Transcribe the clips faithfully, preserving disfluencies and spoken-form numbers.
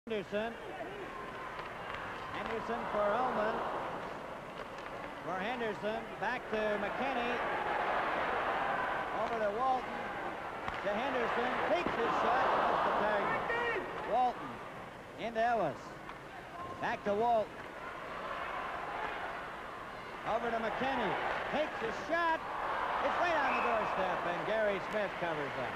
Henderson. Henderson for Ullman. For Henderson. Back to McKinney. Over to Walton. To Henderson. Takes his shot. Off the target. Walton. Into Ellis. Back to Walton. Over to McKinney. Takes his shot. It's right on the doorstep, and Gary Smith covers up.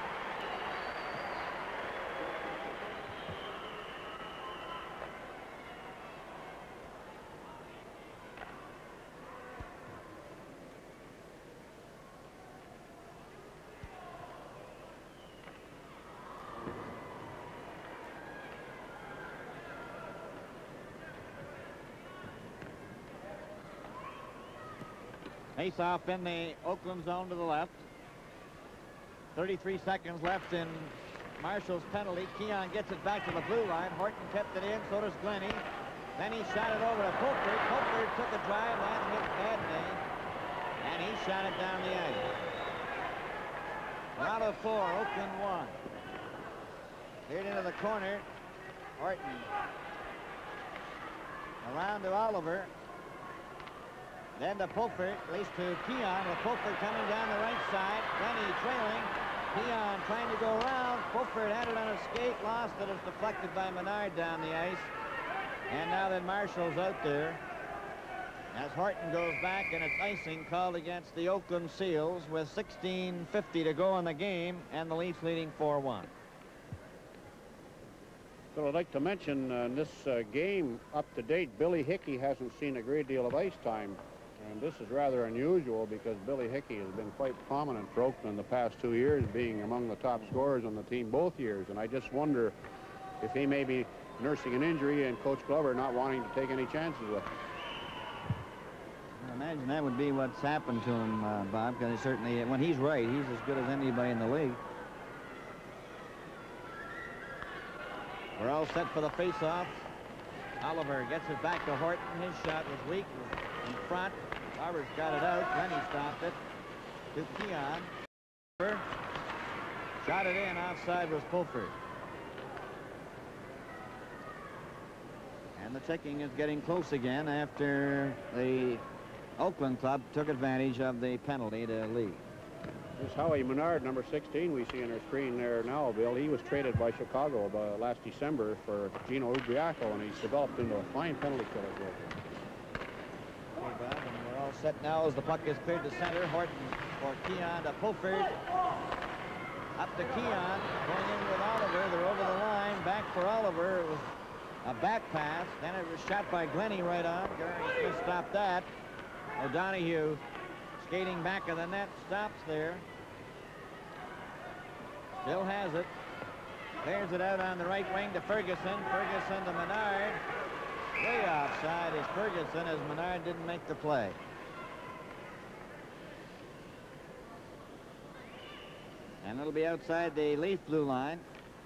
Face off in the Oakland zone to the left. thirty-three seconds left in Marshall's penalty. Keon gets it back to the blue line. Horton kept it in, so does Glennie. Then he shot it over to Pulford. Pulford took a drive and hit Badney, and he shot it down the ice. Round of four, Oakland one. Cleared into the corner. Horton. Around to Oliver. Then to Pulford, at least to Keon, with Pulford coming down the right side. Glennie trailing. Keon trying to go around. Pulford had it on a skate, lost it. It's deflected by Menard down the ice. And now that Marshall's out there, as Horton goes back, and it's icing called against the Oakland Seals with sixteen fifty to go in the game, and the Leafs leading four one. So I'd like to mention uh, in this uh, game, up to date, Billy Hickey hasn't seen a great deal of ice time. And this is rather unusual because Billy Hickey has been quite prominent for Oakland in the past two years, being among the top scorers on the team both years. And I just wonder if he may be nursing an injury and Coach Glover not wanting to take any chances with him. I imagine that would be what's happened to him, uh, Bob, because he certainly, when he's right, he's as good as anybody in the league. We're all set for the face-off. Oliver gets it back to Horton. His shot was weak, was in front. Roberts got it out. Glennie stopped it to Keon. Shot it in. Outside was Pulford. And the checking is getting close again after the Oakland club took advantage of the penalty to Lee. This is Howie Menard, number sixteen, we see on our screen there now, Bill. He was traded by Chicago uh, last December for Gino Ubriaco, and he's developed into a fine penalty killer. Okay, Bob, and we're all set now as the puck is cleared to center. Horton for Keon to Pulford. Up to Keon, going in with Oliver. They're over the line. Back for Oliver. It was a back pass. Then it was shot by Glennie right on. Gary Smith stopped that. O'Donoghue skating back of the net, stops there. Still has it. Clears it out on the right wing to Ferguson. Ferguson to Menard. Way offside is Ferguson, as Menard didn't make the play. And it'll be outside the Leaf blue line.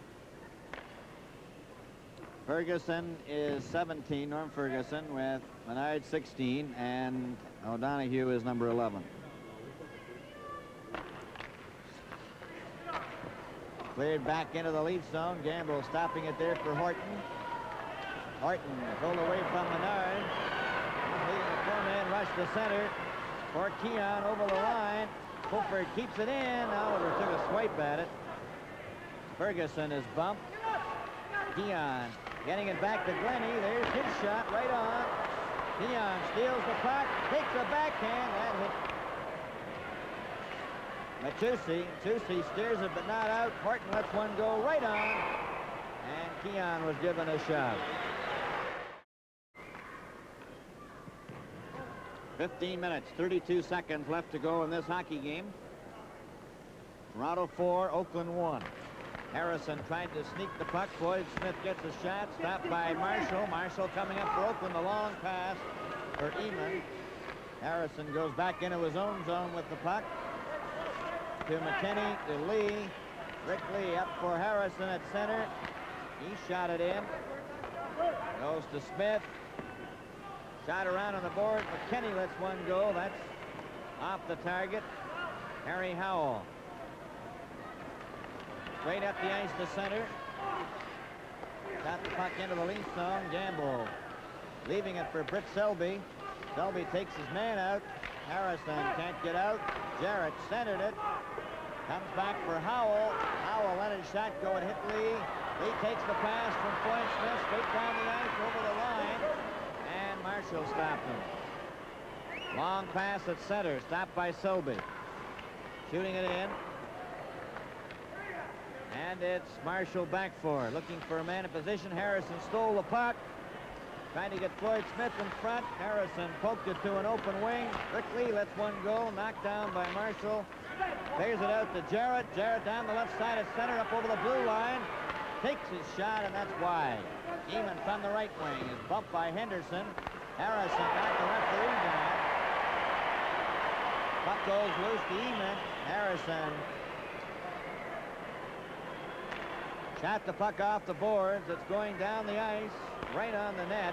Ferguson is seventeen, Norm Ferguson, with Menard sixteen, and O'Donoghue is number eleven. Cleared back into the Leaf zone. Gamble stopping it there for Horton. Horton pulled away from Menard. Leading the four-man rush to center for Keon over the line. Pulford keeps it in. Oliver took a swipe at it. Ferguson is bumped. Keon getting it back to Glennie. There's his shot right on. Keon steals the puck, takes a backhand. That hit Matusi. Matusi steers it, but not out. Horton lets one go right on. And Keon was given a shot. fifteen minutes, thirty-two seconds left to go in this hockey game. Toronto four, Oakland one. Harrison tried to sneak the puck. Floyd Smith gets a shot. Stopped by Marshall. Marshall coming up for Oakland. The long pass for Eamon. Harrison goes back into his own zone with the puck. To McKinney, to Lee. Rick Lee up for Harrison at center. He shot it in. Goes to Smith. Shot around on the board. McKinney lets one go. That's off the target. Harry Howell. Straight up the ice to center. got the puck into the lead zone. Gamble leaving it for Britt Selby. Selby takes his man out. Harrison can't get out. Jarrett centered it. Comes back for Howell. Howell let his shot go and hit Lee. Lee takes the pass from Floyd Smith straight down the ice over the line. And Marshall stopped him. Long pass at center. Stopped by Selby. Shooting it in. And it's Marshall back for it. Looking for a man in position. Harrison stole the puck. Trying to get Floyd Smith in front. Harrison poked it to an open wing. Rick Lee lets one go. Knocked down by Marshall. Clears it out to Jarrett. Jarrett down the left side of center up over the blue line. Takes his shot, and that's wide. Eamon from the right wing is bumped by Henderson. Harrison got the referee down. Puck goes loose to Eamon. Harrison shot the puck off the boards. It's going down the ice, right on the net.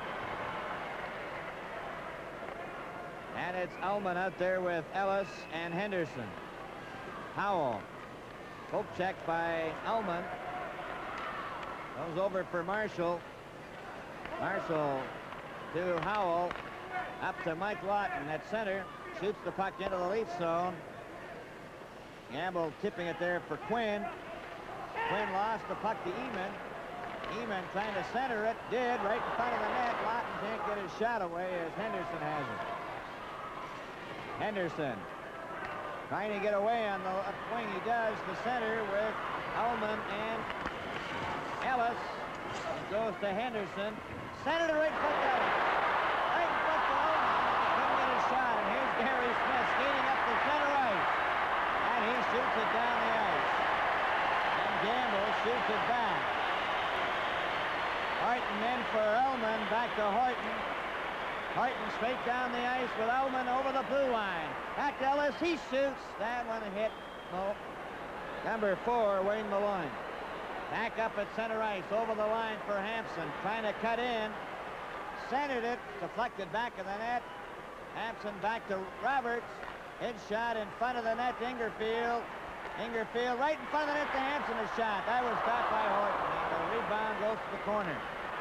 And it's Ullman out there with Ellis and Henderson. Howell. Poke check by Ullman. Goes over for Marshall. Marshall to Howell. Up to Mike Lawton at center. Shoots the puck into the lead zone. Gamble tipping it there for Quinn. Quinn lost the puck to Eamon. Eamon trying to center it. Did right in front of the net. Lawton can't get his shot away as Henderson has it. Henderson trying to get away on the left wing. He does. The center with Ullman and Ellis. It goes to Henderson. Centered it right in front of him. Right in front of Ullman. Couldn't get his shot. And here's Gary Smith skating up the center ice. And he shoots it down the ice. And Gamble shoots it back. Horton in for Ullman. Back to Horton. Horton straight down the ice with Ullman over the blue line. Back to Ellis. He shoots. That one hit. No. Number four, Wayne Malone. Back up at center ice, over the line for Hampson, trying to cut in. Centered it, deflected back of the net. Hampson back to Roberts. His shot in front of the net to Ingerfield. Ingerfield right in front of the net to Hampson, a shot. That was stopped by Horton, and the rebound goes to the corner.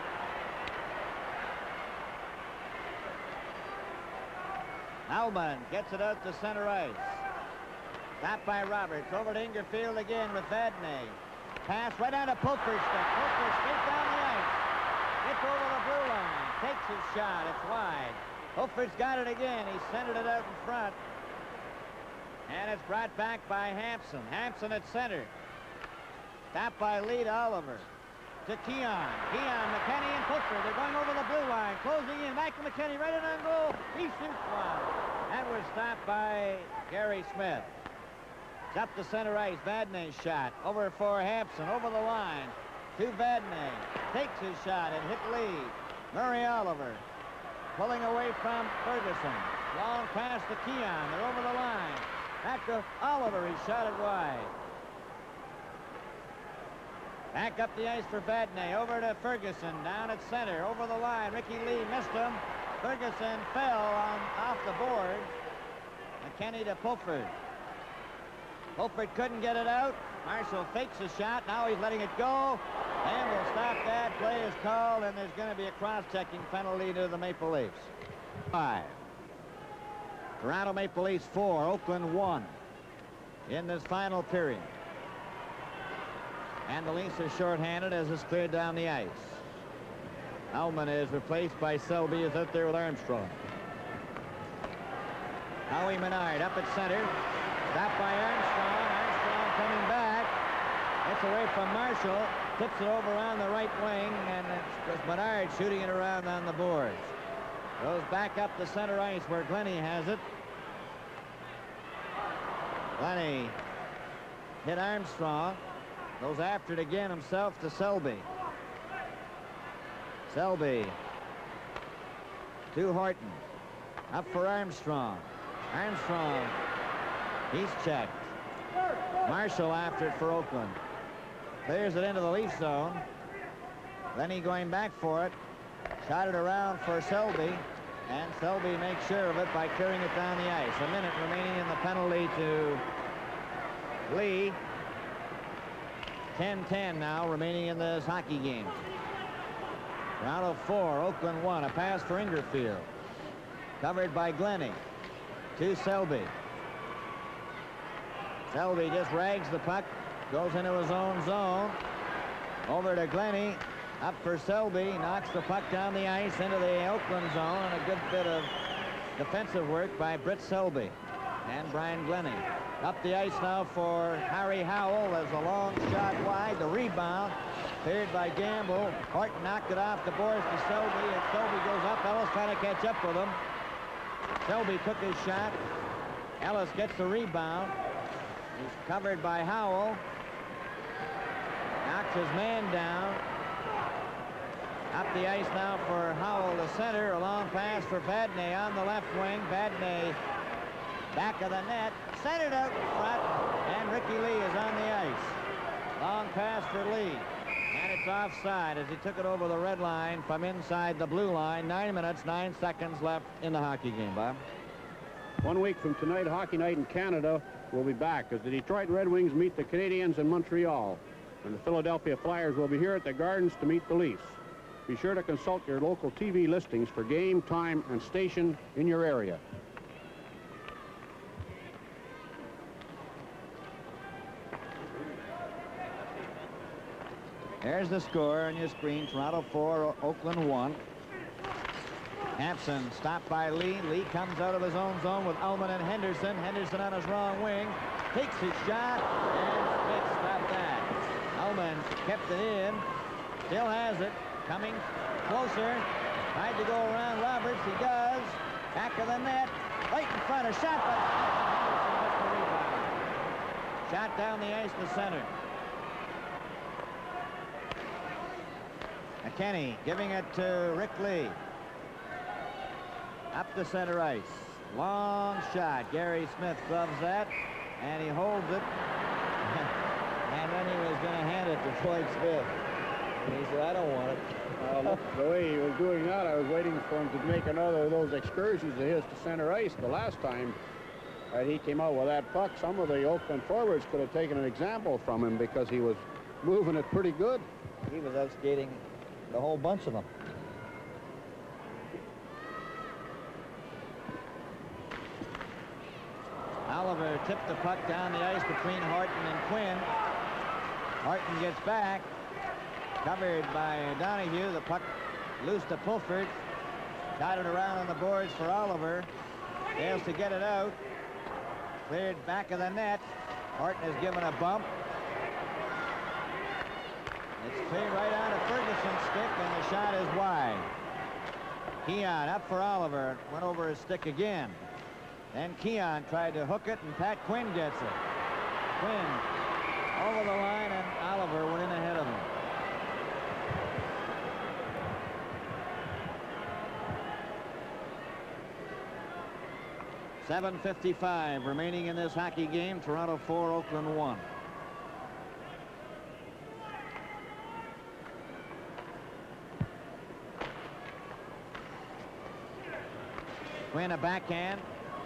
Ullman gets it out to center ice. Stopped by Roberts, over to Ingerfield again with Vadnais. Pass right out of Pulford's stick. Pulford straight down the ice. Gets over the blue line. Takes his shot. It's wide. Pulford's got it again. He centered it out in front. And it's brought back by Hampson. Hampson at center. Stopped by Lee to Oliver. To Keon. Keon, McKenny, and Pulford. They're going over the blue line. Closing in. Back to McKenny. Right in on goal. He shoots one. That was stopped by Gary Smith. Up the center ice, Vadnais shot. Over for Hampson, over the line. To Vadnais. Takes his shot and hit Lee. Murray Oliver pulling away from Ferguson. Long pass to Keon. They're over the line. Back to Oliver. He shot it wide. Back up the ice for Vadnais. Over to Ferguson. Down at center. Over the line. Ricky Lee missed him. Ferguson fell on off the board. McKenny to Pulford. Pulford couldn't get it out. Marshall fakes a shot. Now he's letting it go. And we'll stop that. Play is called, and there's going to be a cross-checking penalty to the Maple Leafs. Five. Toronto Maple Leafs four, Oakland one in this final period. And the Leafs are shorthanded as it's cleared down the ice. Ullman is replaced by Selby, is out there with Armstrong. Howie Menard up at center. Stopped by Armstrong. Armstrong coming back. Gets away from Marshall. Tips it over on the right wing, and it's Menard shooting it around on the boards. Goes back up the center ice where Glennie has it. Glennie hit Armstrong. Goes after it again himself to Selby. Selby to Horton. Up for Armstrong. Armstrong. He's checked. Marshall after it for Oakland. Clears it into the Leaf zone. Lenny going back for it. Shot it around for Selby. And Selby makes sure of it by clearing it down the ice. A minute remaining in the penalty to Lee. ten ten now remaining in this hockey game. Toronto four, Oakland one. A pass for Ingerfield. Covered by Glennie. To Selby. Selby just rags the puck. Goes into his own zone. Over to Glennie. Up for Selby. Knocks the puck down the ice into the Oakland zone. And a good bit of defensive work by Britt Selby and Brian Glennie. Up the ice now for Harry Howell. There's a long shot wide. The rebound cleared by Gamble. Horton knocked it off the boards to Selby, and Selby goes up. Ellis trying to catch up with him. Selby took his shot. Ellis gets the rebound. He's covered by Howell. Knocks his man down. Up the ice now for Howell to center. A long pass for Badney on the left wing. Badney back of the net. Centered out in front. And Ricky Lee is on the ice. Long pass for Lee. And it's offside as he took it over the red line from inside the blue line. Nine minutes, nine seconds left in the hockey game, Bob. One week from tonight, Hockey Night in Canada will be back as the Detroit Red Wings meet the Canadiens in Montreal. And the Philadelphia Flyers will be here at the Gardens to meet the Leafs. Be sure to consult your local T V listings for game, time, and station in your area. There's the score on your screen. Toronto four, Oakland one. Hampson stopped by Lee. Lee comes out of his own zone with Ullman and Henderson. Henderson on his wrong wing. Takes his shot, and Smith stopped that. Ullman kept it in. Still has it. Coming closer. Tried to go around Roberts. He does. Back of the net. Right in front. A shot, but Henderson missed the rebound. Shot down the ice to center. McKenney giving it to Rick Lee. Up the center ice. Long shot. Gary Smith gloves that, and he holds it. And then he was going to hand it to Floyd Smith. And he said, I don't want it. Uh, look, the way he was doing that, I was waiting for him to make another of those excursions of his to center ice. The last time that he came out with that puck, some of the Oakland forwards could have taken an example from him because he was moving it pretty good. He was out skating the whole bunch of them. Oliver tipped the puck down the ice between Horton and Quinn. Horton gets back. Covered by Donahue. The puck loose to Pulford. Got it around on the boards for Oliver. Fails to get it out. Cleared back of the net. Horton is given a bump. It's cleared right out of Ferguson's stick, and the shot is wide. Keon up for Oliver. Went over his stick again. Then Keon tried to hook it, and Pat Quinn gets it. Quinn over the line, and Oliver went in ahead of him. seven fifty-five remaining in this hockey game. Toronto four, Oakland one. Quinn a backhand.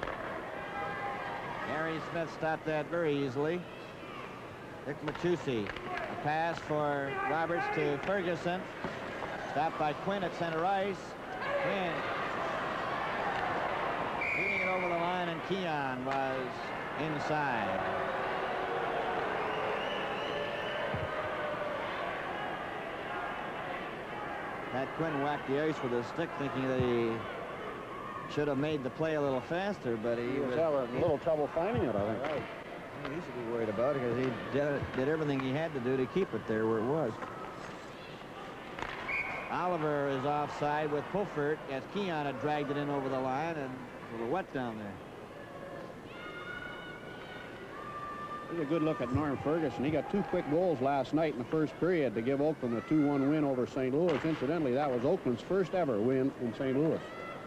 Gary Smith stopped that very easily. Dick Machusi. A pass for Roberts to Ferguson. Stopped by Quinn at center ice. Quinn shooting it over the line, and Keon was inside. Pat Quinn whacked the ice with his stick, thinking that he should have made the play a little faster, but he, He was was having a little trouble finding it, I think. right. He should be worried about it because he did, did everything he had to do to keep it there where it was. Oliver is offside with Pulford as Keon had dragged it in over the line, and it's a little wet down there. Here's a good look at Norm Ferguson. He got two quick goals last night in the first period to give Oakland a two one win over Saint Louis. Incidentally, that was Oakland's first ever win in Saint Louis.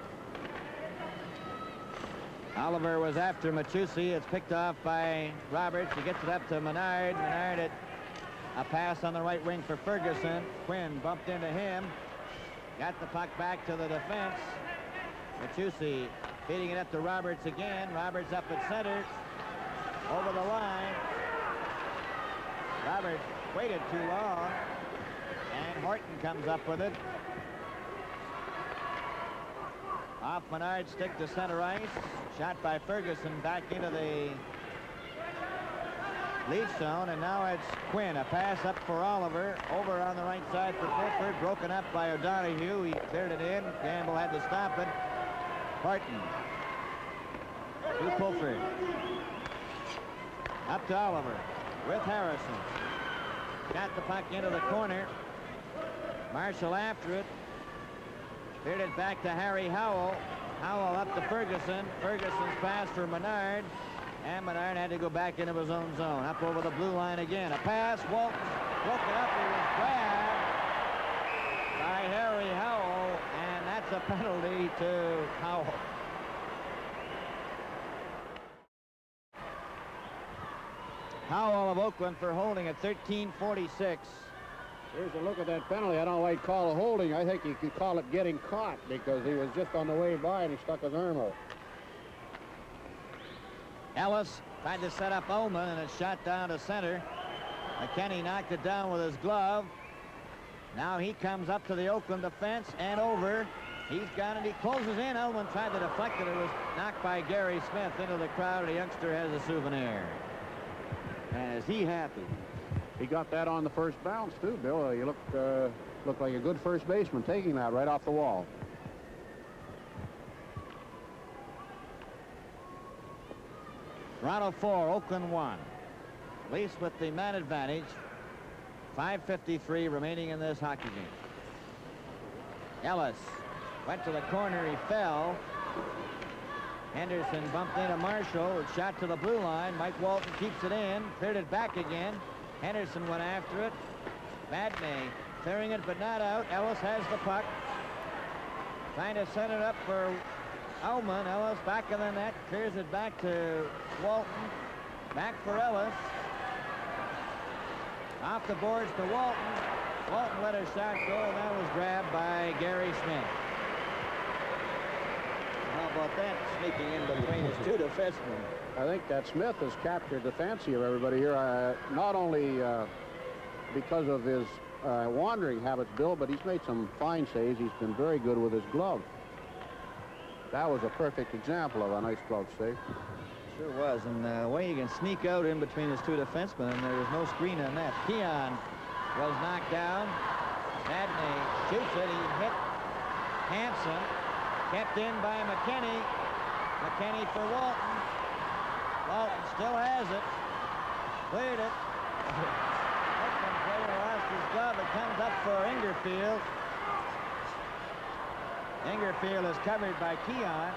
Oliver was after Machusi. It's picked off by Roberts. He gets it up to Menard. Menard at a pass on the right wing for Ferguson. Quinn bumped into him. Got the puck back to the defense. Machusi feeding it up to Roberts again. Roberts up at center. Over the line. Roberts waited too long. And Horton comes up with it. Off Menard's stick to center ice. Shot by Ferguson back into the lead zone, and now it's Quinn. A pass up for Oliver. Over on the right side for Pulford. Broken up by O'Donoghue. He cleared it in. Campbell had to stop it. Horton to Pulford. Up to Oliver with Harrison. Got the puck into the corner. Marshall after it. Cleared it back to Harry Howell. Howell up to Ferguson. Ferguson's pass for Menard. And Menard had to go back into his own zone. Up over the blue line again. A pass. Walton broke it up. He was grabbed by Harry Howell. And that's a penalty to Howell. Howell of Oakland for holding at thirteen forty-six. Here's a look at that penalty. I don't know why he'd call a holding. I think you could call it getting caught because he was just on the way by and he stuck his arm out. Ellis tried to set up Ullman, and it's shot down to center. McKenny knocked it down with his glove. Now he comes up to the Oakland defense and over. He's got it. He closes in. Ullman tried to deflect it. It was knocked by Gary Smith into the crowd. The youngster has a souvenir. And is he happy? He got that on the first bounce, too, Bill. Uh, you look, uh, look like a good first baseman taking that right off the wall. Toronto four, Oakland one. Leafs with the man advantage. five fifty-three remaining in this hockey game. Ellis went to the corner. He fell. Henderson bumped into Marshall. It shot to the blue line. Mike Walton keeps it in. Cleared it back again. Henderson went after it. Madney clearing it but not out. Ellis has the puck. Trying to set it up for Ullman. Ellis back in the net. Clears it back to Walton. Back for Ellis. Off the boards to Walton. Walton let a shot go, and that was grabbed by Gary Smith. How about that, sneaking in between his two defensemen? I think that Smith has captured the fancy of everybody here, uh, not only uh, because of his uh, wandering habits, Bill, but he's made some fine saves. He's been very good with his glove. That was a perfect example of a nice glove save. Sure was, and the way you can sneak out in between his two defensemen, and there was no screen on that. Keon was knocked down. Madney shoots it. He hit Hanson. Kept in by McKenny. McKenny for Walton. Walton still has it. Cleared it. Oakland player lost his glove. It comes up for Ingerfield. Ingerfield is covered by Keon.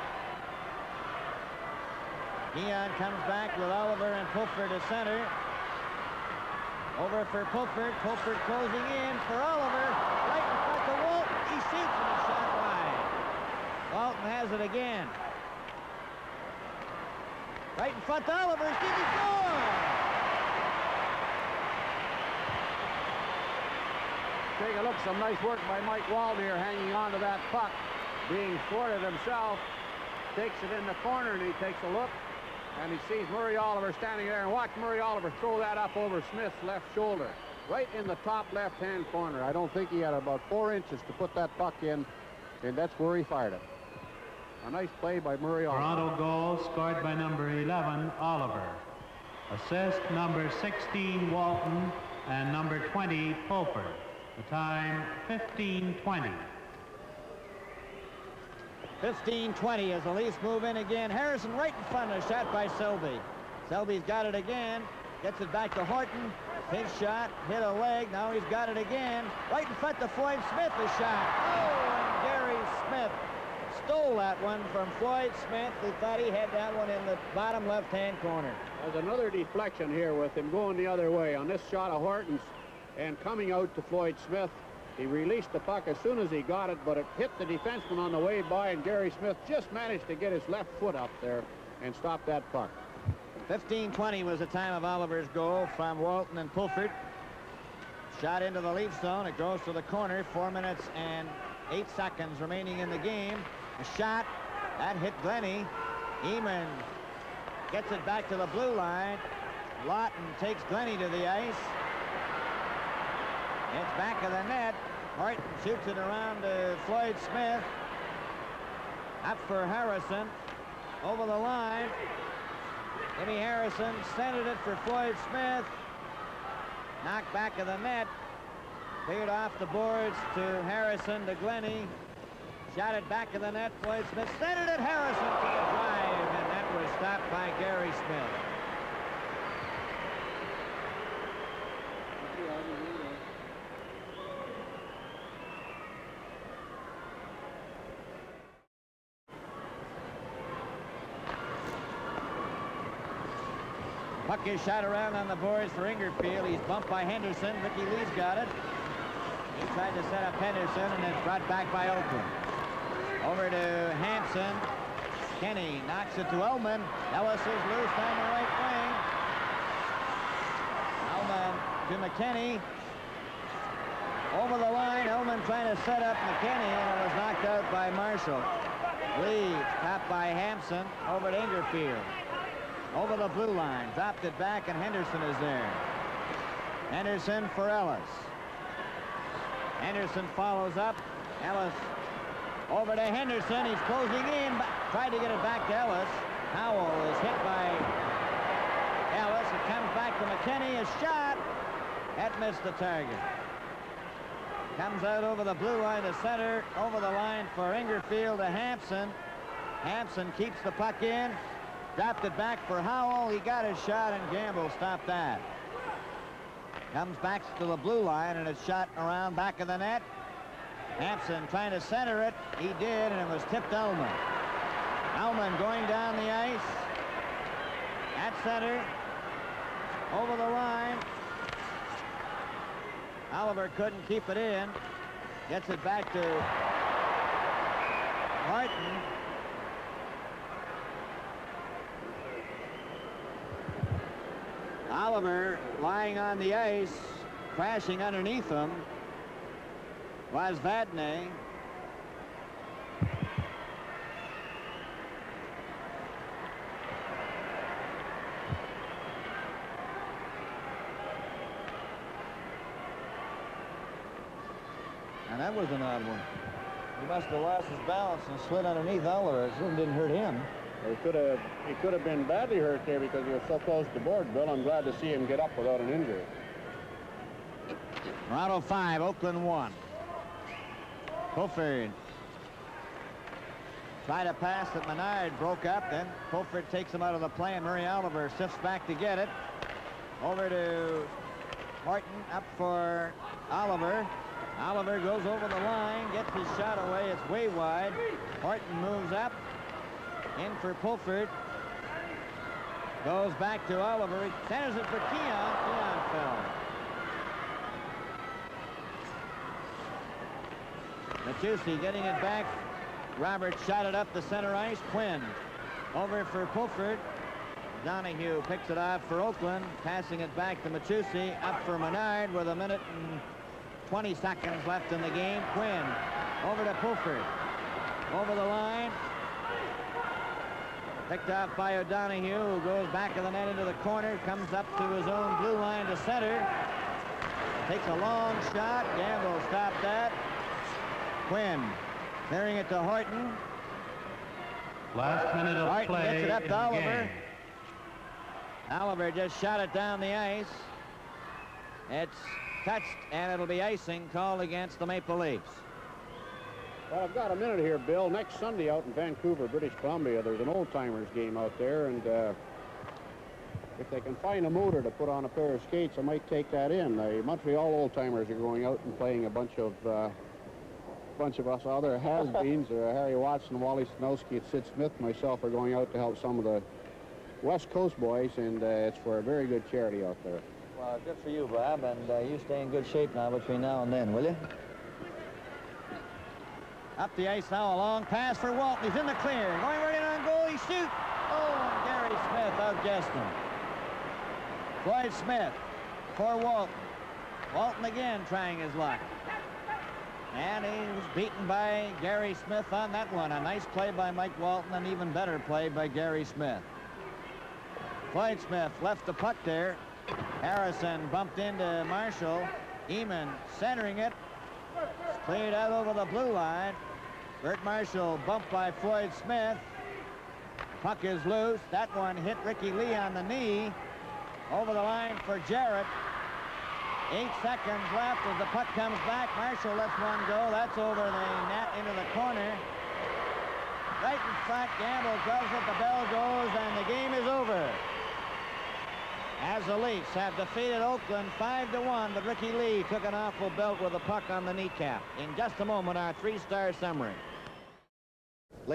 Keon comes back with Oliver and Pulford to center. Over for Pulford. Pulford closing in for Oliver. Right in front of Walton. He shoots and it's shot wide. Walton has it again. Right in front of Oliver. Did he score? Take a look. Some nice work by Mike Walton here, hanging on to that puck. Being thwarted himself. Takes it in the corner and he takes a look. And he sees Murray Oliver standing there, and watch Murray Oliver throw that up over Smith's left shoulder. Right in the top left-hand corner. I don't think he had about four inches to put that puck in, and that's where he fired it. A nice play by Murray Oliver. Toronto goal scored by number eleven, Oliver. Assist number sixteen, Walton, and number twenty, Pulford. The time, fifteen twenty. fifteen twenty as the Leafs move in again. Harrison right in front of a shot by Selby. Selby's got it again. Gets it back to Horton. His shot hit a leg. Now he's got it again. Right in front of Floyd Smith, a shot. Oh, and Gary Smith stole that one from Floyd Smith. He thought he had that one in the bottom left-hand corner. There's another deflection here with him going the other way on this shot of Horton's and coming out to Floyd Smith. He released the puck as soon as he got it, but it hit the defenseman on the way by, and Gary Smith just managed to get his left foot up there and stop that puck. fifteen twenty was the time of Oliver's goal from Walton and Pulford. Shot into the Leaf zone. It goes to the corner. Four minutes and eight seconds remaining in the game. A shot. That hit Glennie. Eamon gets it back to the blue line. Lawton takes Glennie to the ice. It's back of the net. Horton shoots it around to Floyd Smith. Up for Harrison. Over the line. Jimmy Harrison centered it for Floyd Smith. Knocked back of the net. Cleared off the boards to Harrison to Glennie. Shot it back of the net. Floyd Smith centered it. Harrison for the drive, and that was stopped by Gary Smith. Puck is shot around on the boards for Ingerfield. He's bumped by Henderson. Ricky Lee's got it. He tried to set up Henderson, and it's brought back by Oakland. Over to Hanson. Kenny knocks it to Ullman. Ellis is loose down the right wing. Ullman to McKinney. Over the line. Ullman trying to set up McKinney, and it was knocked out by Marshall. Lee tapped by Hampson. Over to Ingerfield. Over the blue line, dropped it back, and Henderson is there. Henderson for Ellis. Henderson follows up. Ellis over to Henderson. He's closing in, but tried to get it back to Ellis. Howell is hit by Ellis. It comes back to McKinney. A shot. That missed the target. Comes out over the blue line to center. Over the line for Ingerfield to Hampson. Hampson keeps the puck in. Dropped it back for Howell. He got his shot, and Gamble stopped that. Comes back to the blue line, and it's shot around back of the net. Hampson trying to center it. He did, and it was tipped Ullman. Ullman going down the ice. At center. Over the line. Oliver couldn't keep it in. Gets it back to Martin. Oliver lying on the ice, crashing underneath him was Vadnais. And that was an odd one. He must have lost his balance and slid underneath Oliver. It certainly didn't hurt him. He could have he could have been badly hurt there because he was so close to the board, Bill. I'm glad to see him get up without an injury. Toronto five, Oakland one. Pulford tried a pass that Menard broke up. Then Pulford takes him out of the play, and Murray Oliver sifts back to get it. Over to Horton, up for Oliver. Oliver goes over the line, gets his shot away. It's way wide. Horton moves up. In for Pulford. Goes back to Oliver. He centers it for Keon. Keon fell. Matussi getting it back. Robert shot it up the center ice. Quinn over for Pulford. Donahue picks it off for Oakland. Passing it back to Matussi. Up for Menard with a minute and twenty seconds left in the game. Quinn over to Pulford. Over the line. Picked off by O'Donoghue, who goes back of the net into the corner, comes up to his own blue line to center. Takes a long shot. Gamble stopped that. Quinn clearing it to Horton. Last minute of Horton play gets it up in to the Oliver. game. Oliver just shot it down the ice. It's touched, and it'll be icing called against the Maple Leafs. Well, I've got a minute here, Bill. Next Sunday out in Vancouver, British Columbia, there's an old-timers game out there, and uh, if they can find a motor to put on a pair of skates, I might take that in. The Montreal old-timers are going out and playing a bunch of uh, bunch of us other has-beens. uh, Harry Watson, Wally Stanowski, and Sid Smith, myself, are going out to help some of the West Coast boys, and uh, it's for a very good charity out there. Well, good for you, Bob, and uh, you stay in good shape now between now and then, will you? Up the ice now, a long pass for Walton. He's in the clear. Going right in on goal. He shoots. Oh, and Gary Smith outguessed him. Floyd Smith for Walton. Walton again trying his luck. And he was beaten by Gary Smith on that one. A nice play by Mike Walton, an even better play by Gary Smith. Floyd Smith left the puck there. Harrison bumped into Marshall. Eamon centering it. It's cleared out over the blue line. Bert Marshall bumped by Floyd Smith. Puck is loose. That one hit Ricky Lee on the knee. Over the line for Jarrett. Eight seconds left as the puck comes back. Marshall lets one go. That's over the net into the corner. Right in front, Gamble does it. The bell goes, and the game is over. As the Leafs have defeated Oakland five to one, but Ricky Lee took an awful belt with a puck on the kneecap. In just a moment, our three-star summary.